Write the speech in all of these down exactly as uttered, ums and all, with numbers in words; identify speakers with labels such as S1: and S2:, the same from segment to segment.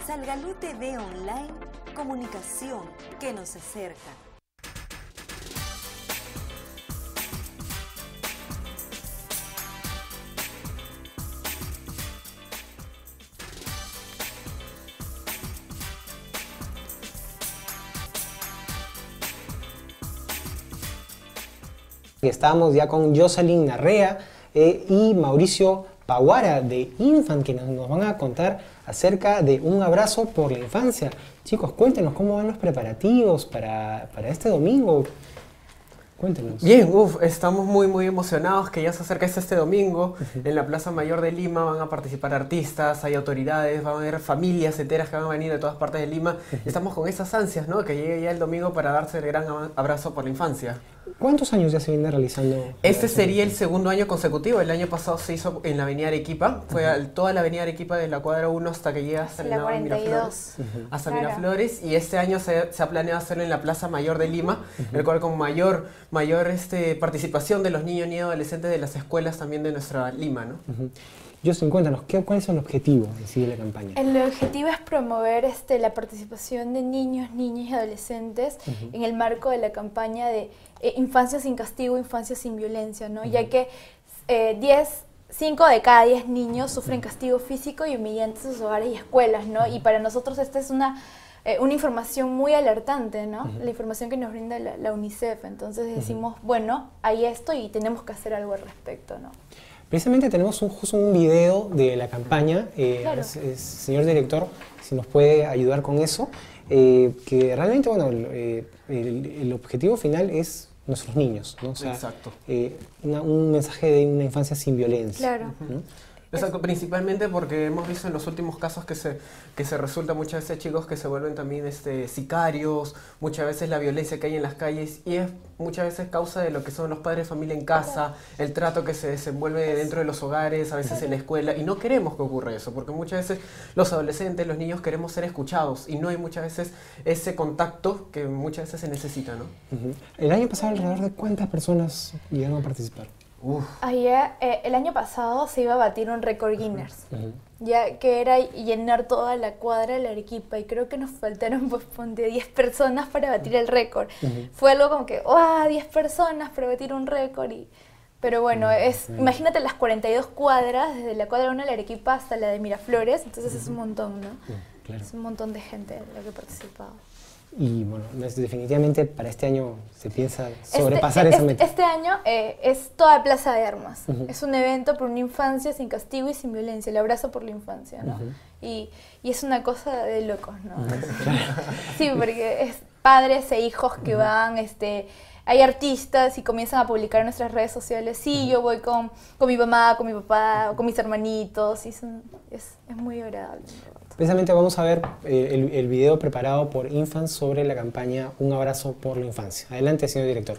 S1: Salgalú T V Online, comunicación que nos acerca.
S2: Estamos ya con Jocelyn Narrea eh, y Mauricio Paguara de Infant, que nos, nos van a contar acerca de un abrazo por la infancia. Chicos, cuéntenos cómo van los preparativos para, para este domingo. Cuéntenos.
S3: Bien, uf, estamos muy muy emocionados que ya se acerca este, este domingo. Uh-huh. En la Plaza Mayor de Lima van a participar artistas, hay autoridades, van a haber familias enteras que van a venir de todas partes de Lima. Uh-huh. Estamos con esas ansias, ¿no? Que llegue ya el domingo para darse el gran abrazo por la infancia.
S2: ¿Cuántos años ya se viene realizando?
S3: Este sería el segundo año consecutivo. El año pasado se hizo en la avenida Arequipa. Fue uh-huh. toda la avenida Arequipa de la cuadra uno hasta que llega hasta
S4: la cuarenta y dos.
S3: Uh-huh. Hasta claro. Miraflores. Y este año se, se ha planeado hacerlo en la Plaza Mayor de Lima, uh-huh. el cual con mayor, mayor este, participación de los niños y adolescentes de las escuelas también de nuestra Lima, ¿no?
S2: Uh-huh. Justin, cuéntanos, ¿qué, ¿cuál es el objetivo en sí de la campaña?
S4: El objetivo es promover este, la participación de niños, niñas y adolescentes uh-huh. en el marco de la campaña de eh, Infancia sin castigo, infancia sin violencia, ¿no? Uh-huh. Ya que eh, diez, cinco de cada diez niños sufren castigo físico y humillante en sus hogares y escuelas, ¿no? Uh-huh. Y para nosotros esta es una, eh, una información muy alertante, ¿no? Uh-huh. La información que nos brinda la, la UNICEF. Entonces decimos, uh-huh. bueno, hay esto y tenemos que hacer algo al respecto, ¿no?
S2: Precisamente tenemos un, justo un video de la campaña, eh,
S4: claro.
S2: es, es, señor director, si nos puede ayudar con eso, eh, que realmente, bueno, eh, el, el objetivo final es nuestros niños, ¿no? O sea,
S3: exacto.
S2: Eh, una, un mensaje de una infancia sin violencia.
S4: Claro.
S2: ¿no?
S3: Exacto, principalmente porque hemos visto en los últimos casos que se, que se resulta muchas veces chicos que se vuelven también este, sicarios, muchas veces la violencia que hay en las calles y es muchas veces causa de lo que son los padres de familia en casa, el trato que se desenvuelve dentro de los hogares, a veces en la escuela, y no queremos que ocurra eso, porque muchas veces los adolescentes, los niños queremos ser escuchados y no hay muchas veces ese contacto que muchas veces se necesita, ¿no?
S2: Uh-huh. El año pasado alrededor de ¿cuántas personas llegaron a participar?
S4: Uf. Ayer, eh, el año pasado se iba a batir un récord Guinness, uh-huh. ya que era llenar toda la cuadra de la Arequipa y creo que nos faltaron pues ponte diez personas para batir el récord. Uh-huh. Fue algo como que, ¡oh, diez personas para batir un récord! Y, pero bueno, uh-huh. es, uh-huh. imagínate las cuarenta y dos cuadras, desde la cuadra uno de la Arequipa hasta la de Miraflores, entonces uh-huh. es un montón, ¿no? Uh-huh. Claro. Es un montón de gente la que ha participado.
S2: Y bueno, definitivamente para este año se piensa sobrepasar
S4: este,
S2: esa meta.
S4: Este año eh, es toda Plaza de Armas. Uh-huh. Es un evento por una infancia sin castigo y sin violencia, el abrazo por la infancia, ¿no? Uh-huh. y, y es una cosa de locos, ¿no? Uh-huh. Sí, porque es padres e hijos que uh-huh. van, este, hay artistas y comienzan a publicar en nuestras redes sociales, sí, uh-huh. yo voy con, con mi mamá, con mi papá, o con mis hermanitos, y son, es, es muy agradable.
S2: Precisamente vamos a ver eh, el, el video preparado por Infant sobre la campaña Un abrazo por la infancia. Adelante, señor director.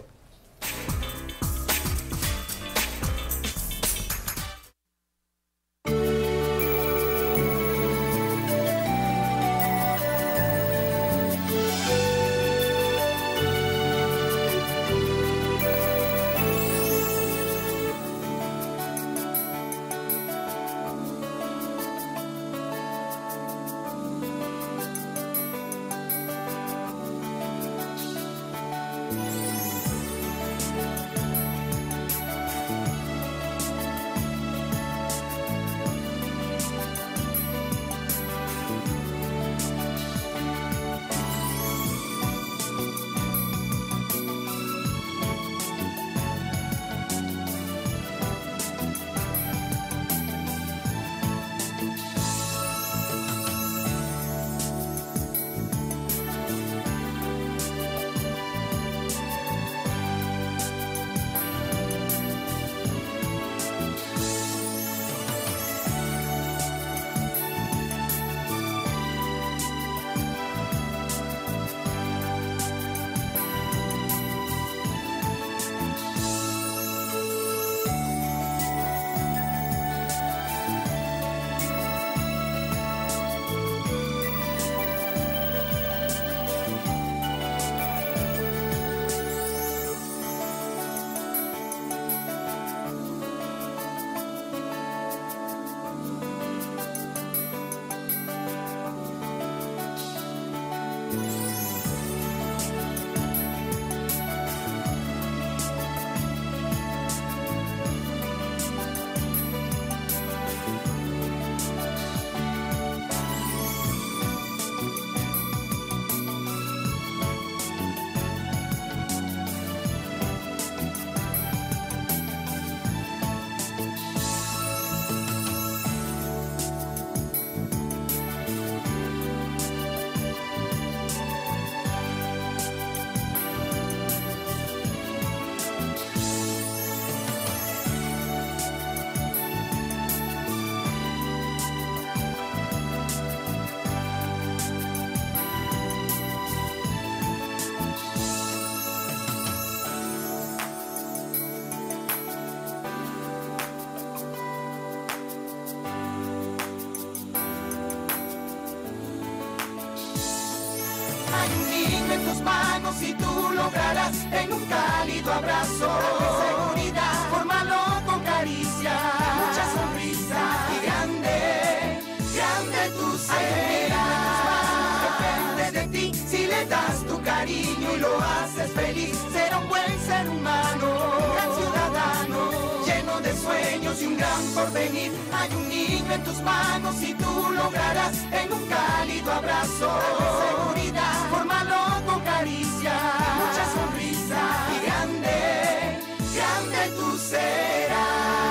S5: En tus manos y tú lograrás en un cálido abrazo seguridad, fórmalo con caricia, mucha sonrisa y grande, grande tú serás. Depende de ti si le das tu cariño y lo haces feliz, será un buen ser humano, un gran ciudadano, lleno de sueños y un gran porvenir. Hay un niño en tus manos y tú lograrás en un cálido abrazo seguridad, fórmalo con caricia, mucha sonrisa y grande, grande tú serás.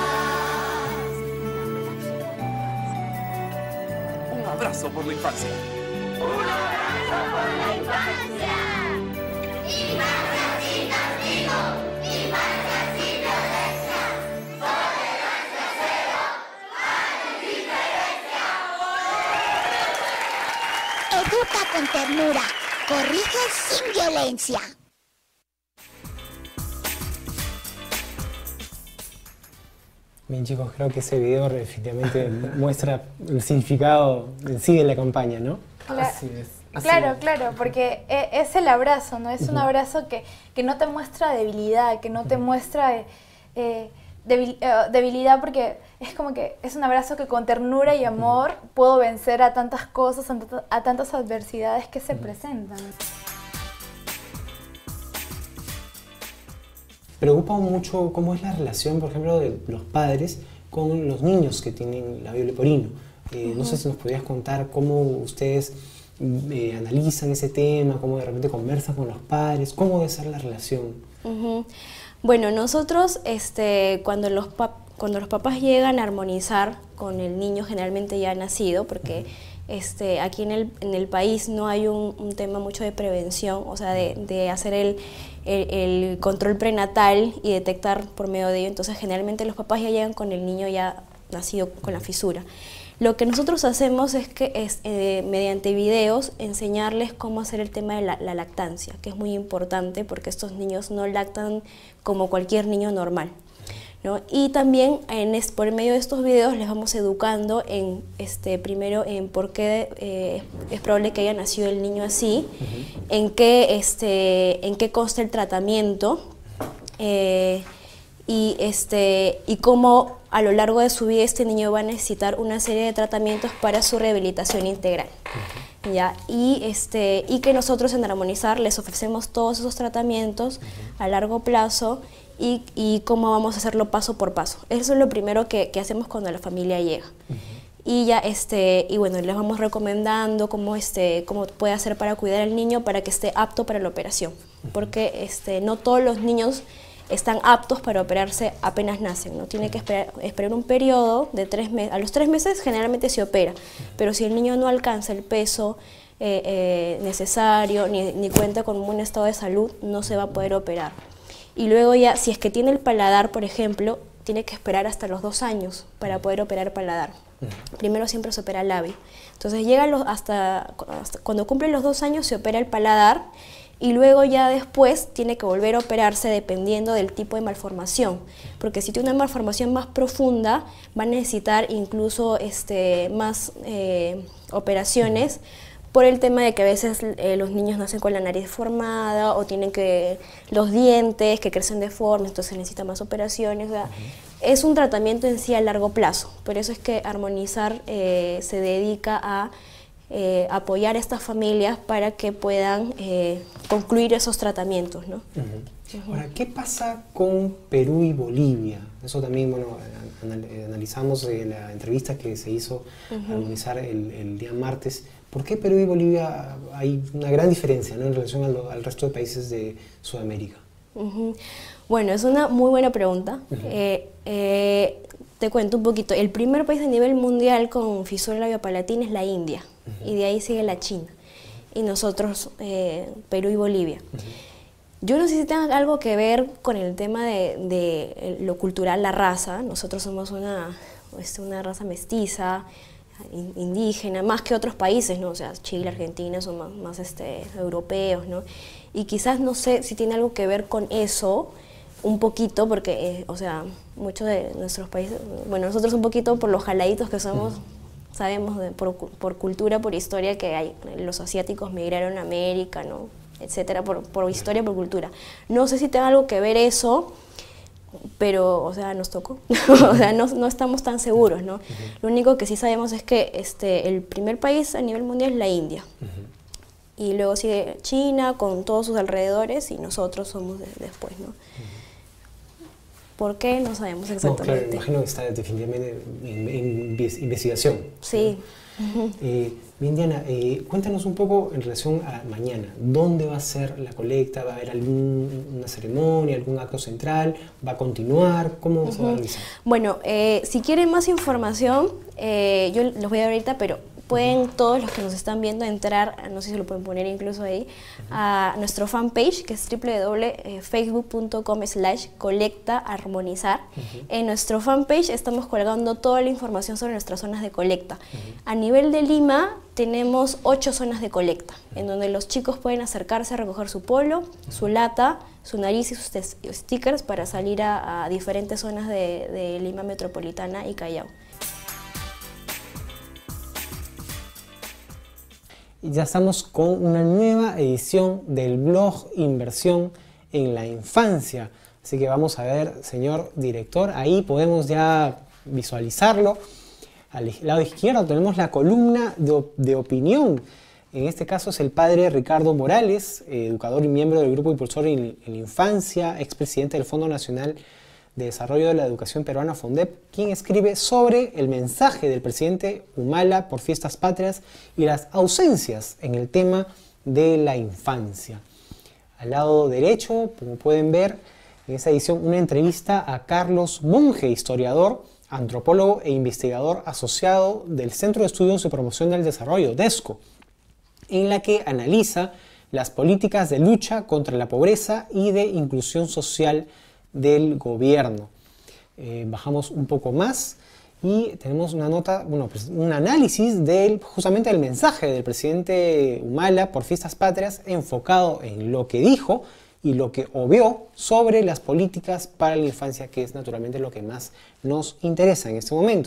S6: Un abrazo por la infancia.
S5: Un abrazo por la infancia. Infancia sin castigo, infancia sin violencia, tolerancia cero, antidiferencia.
S7: Educa con ternura, corrige sin violencia.
S2: Bien, chicos, creo que ese video definitivamente muestra el significado en sí de la campaña, ¿no?
S4: Cla-
S3: Así es. Así
S4: Claro,
S3: es.
S4: claro, porque e- es el abrazo, ¿no? Es un abrazo que, que no te muestra debilidad, que no te muestra eh, eh, debil- eh, debilidad, porque es como que es un abrazo que con ternura y amor puedo vencer a tantas cosas, a, tanta- a tantas adversidades que se presentan.
S2: Preocupa mucho cómo es la relación, por ejemplo, de los padres con los niños que tienen labio leporino. Eh, uh-huh. No sé si nos podrías contar cómo ustedes eh, analizan ese tema, cómo de repente conversan con los padres, cómo debe ser la relación.
S8: Uh-huh. Bueno, nosotros este, cuando, los pap- cuando los papás llegan a armonizar con el niño generalmente ya nacido, porque uh-huh. este, aquí en el, en el país no hay un, un tema mucho de prevención, o sea, de, de hacer el... El, el control prenatal y detectar por medio de ello, entonces generalmente los papás ya llegan con el niño ya nacido con la fisura. Lo que nosotros hacemos es que es, eh, mediante videos enseñarles cómo hacer el tema de la, la lactancia, que es muy importante porque estos niños no lactan como cualquier niño normal, ¿no? Y también en es, por medio de estos videos les vamos educando en este primero en por qué eh, es probable que haya nacido el niño así, uh-huh. en qué este en qué consta el tratamiento eh, y este y cómo a lo largo de su vida este niño va a necesitar una serie de tratamientos para su rehabilitación integral. Uh-huh. ¿Ya? Y, este, y que nosotros en Armonizar les ofrecemos todos esos tratamientos uh-huh. a largo plazo y, y cómo vamos a hacerlo paso por paso. Eso es lo primero que, que hacemos cuando la familia llega. Uh-huh. Y ya este y bueno, les vamos recomendando cómo este cómo puede hacer para cuidar al niño para que esté apto para la operación, uh-huh. porque este no todos los niños están aptos para operarse apenas nacen, ¿no? Tiene que esperar, esperar un periodo de tres meses. A los tres meses generalmente se opera, pero si el niño no alcanza el peso eh, eh, necesario ni, ni cuenta con un buen estado de salud, no se va a poder operar. Y luego ya, si es que tiene el paladar, por ejemplo, tiene que esperar hasta los dos años para poder operar paladar. Uh-huh. Primero siempre se opera el labio. Entonces llega los, hasta, hasta cuando cumple los dos años se opera el paladar y luego ya después tiene que volver a operarse dependiendo del tipo de malformación. Porque si tiene una malformación más profunda va a necesitar incluso este, más eh, operaciones. Por el tema de que a veces eh, los niños nacen con la nariz deformada o tienen que los dientes que crecen deformes, entonces necesitan más operaciones. O sea, uh-huh. Es un tratamiento en sí a largo plazo. Por eso es que Armonizar eh, se dedica a eh, apoyar a estas familias para que puedan eh, concluir esos tratamientos, ¿no?
S2: Uh-huh. Uh-huh. Ahora, ¿qué pasa con Perú y Bolivia? Eso también, bueno, anal analizamos eh, la entrevista que se hizo uh-huh. al organizar el, el día martes. ¿Por qué Perú y Bolivia hay una gran diferencia, ¿no?, en relación al, al resto de países de Sudamérica?
S8: Uh-huh. Bueno, es una muy buena pregunta. Uh-huh. eh, eh, te cuento un poquito. El primer país a nivel mundial con fisura labiopalatina es la India, uh-huh. y de ahí sigue la China, y nosotros, eh, Perú y Bolivia. Uh-huh. Yo no sé si tenga algo que ver con el tema de, de lo cultural, la raza. Nosotros somos una, una raza mestiza, indígena, más que otros países, ¿no? O sea, Chile, Argentina son más, más este, europeos, ¿no? Y quizás no sé si tiene algo que ver con eso, un poquito, porque, eh, o sea, muchos de nuestros países, bueno, nosotros un poquito por los jaladitos que somos, sabemos de, por, por cultura, por historia, que hay, los asiáticos migraron a América, ¿no?, etcétera, por, por historia, por cultura. No sé si tenga algo que ver eso, pero, o sea, nos tocó. O sea, no, no estamos tan seguros, ¿no? Uh-huh. Lo único que sí sabemos es que este, el primer país a nivel mundial es la India. Uh-huh. Y luego sigue China con todos sus alrededores y nosotros somos de, después, ¿no? Uh-huh. ¿Por qué? No sabemos exactamente.
S2: No, claro, imagino que está definitivamente en, en, en investigación.
S8: Sí.
S2: Uh-huh. eh, bien, Diana, eh, cuéntanos un poco en relación a mañana. ¿Dónde va a ser la colecta? ¿Va a haber alguna ceremonia, algún acto central? ¿Va a continuar? ¿Cómo uh-huh. se va a realizar?
S8: Bueno, eh, si quieren más información, eh, yo los voy a dar ahorita, pero pueden uh-huh. todos los que nos están viendo entrar, no sé si lo pueden poner incluso ahí, uh-huh. a nuestro fanpage, que es doble u doble u doble u punto facebook punto com slash colecta armonizar. Uh-huh. En nuestro fanpage estamos colgando toda la información sobre nuestras zonas de colecta. Uh-huh. A nivel de Lima tenemos ocho zonas de colecta, uh-huh. en donde los chicos pueden acercarse a recoger su polo, uh-huh. su lata, su nariz y sus stickers para salir a, a diferentes zonas de, de Lima Metropolitana y Callao.
S2: Ya estamos con una nueva edición del blog Inversión en la Infancia. Así que vamos a ver, señor director, ahí podemos ya visualizarlo. Al lado izquierdo tenemos la columna de, de opinión. En este caso es el padre Ricardo Morales, eh, educador y miembro del Grupo Impulsor en, en la Infancia, expresidente del Fondo Nacional de Desarrollo de la Educación Peruana, FONDEP, quien escribe sobre el mensaje del presidente Humala por Fiestas Patrias y las ausencias en el tema de la infancia. Al lado derecho, como pueden ver, en esa edición una entrevista a Carlos Monge, historiador, antropólogo e investigador asociado del Centro de Estudios y Promoción del Desarrollo, DESCO, en la que analiza las políticas de lucha contra la pobreza y de inclusión social del gobierno. Eh, bajamos un poco más y tenemos una nota, bueno, pues un análisis del, justamente del mensaje del presidente Humala por Fiestas Patrias, enfocado en lo que dijo y lo que obvió sobre las políticas para la infancia, que es naturalmente lo que más nos interesa en este momento.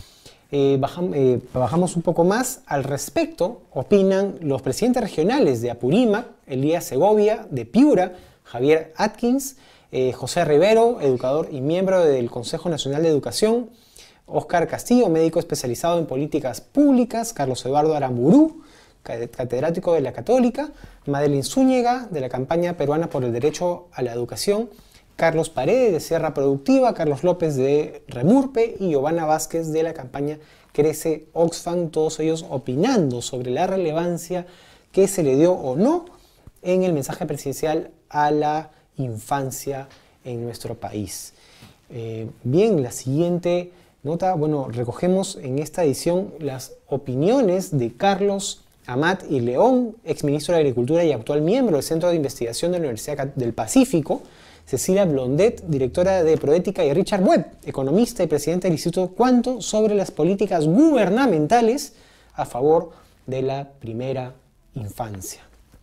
S2: Eh, bajam, eh, bajamos un poco más. Al respecto, opinan los presidentes regionales de Apurímac, Elías Segovia, de Piura, Javier Atkins, Eh, José Rivero, educador y miembro del Consejo Nacional de Educación, Óscar Castillo, médico especializado en políticas públicas, Carlos Eduardo Aramburú, catedrático de la Católica, Madeline Zúñiga, de la Campaña Peruana por el Derecho a la Educación, Carlos Paredes, de Sierra Productiva, Carlos López, de Remurpe, y Giovanna Vázquez, de la Campaña Crece Oxfam, todos ellos opinando sobre la relevancia que se le dio o no en el mensaje presidencial a la infancia en nuestro país. Eh, bien, la siguiente nota, bueno, recogemos en esta edición las opiniones de Carlos Amat y León, exministro de Agricultura y actual miembro del Centro de Investigación de la Universidad del Pacífico, Cecilia Blondet, directora de Proética, y Richard Webb, economista y presidente del Instituto Cuanto, sobre las políticas gubernamentales a favor de la primera infancia.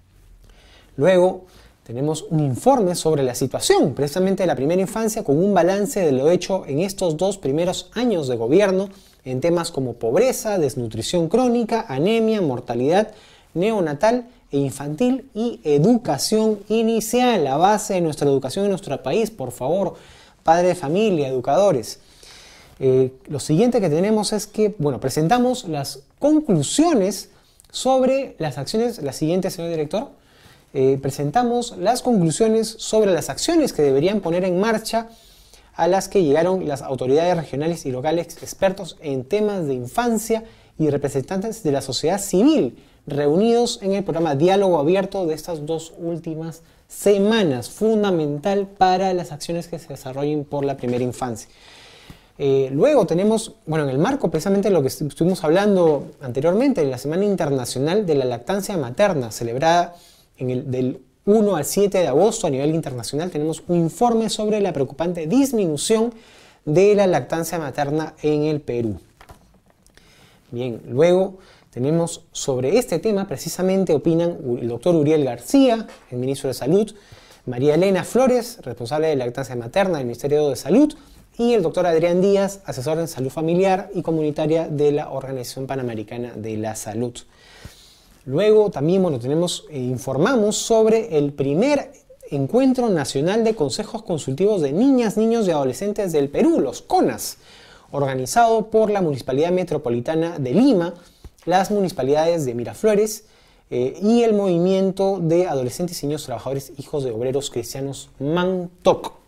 S2: Luego tenemos un informe sobre la situación precisamente de la primera infancia, con un balance de lo hecho en estos dos primeros años de gobierno en temas como pobreza, desnutrición crónica, anemia, mortalidad neonatal e infantil y educación inicial, la base de nuestra educación en nuestro país. Por favor, padres de familia, educadores. Eh, lo siguiente que tenemos es que, bueno, presentamos las conclusiones sobre las acciones, la siguiente, señor director. Eh, presentamos las conclusiones sobre las acciones que deberían poner en marcha a las que llegaron las autoridades regionales y locales expertos en temas de infancia y representantes de la sociedad civil reunidos en el programa Diálogo Abierto de estas dos últimas semanas, fundamental para las acciones que se desarrollen por la primera infancia. Eh, luego tenemos, bueno, en el marco precisamente de lo que estuvimos hablando anteriormente, en la Semana Internacional de la Lactancia Materna, celebrada en el, del uno al siete de agosto a nivel internacional, tenemos un informe sobre la preocupante disminución de la lactancia materna en el Perú. Bien, luego tenemos sobre este tema, precisamente opinan el doctor Uriel García, el ministro de Salud, María Elena Flores, responsable de lactancia materna del Ministerio de Salud, y el doctor Adrián Díaz, asesor en salud familiar y comunitaria de la Organización Panamericana de la Salud. Luego también, bueno, tenemos, eh, informamos sobre el primer Encuentro Nacional de Consejos Consultivos de Niñas, Niños y Adolescentes del Perú, los CONAS, organizado por la Municipalidad Metropolitana de Lima, las municipalidades de Miraflores eh, y el Movimiento de Adolescentes y Niños Trabajadores Hijos de Obreros Cristianos MANTOC.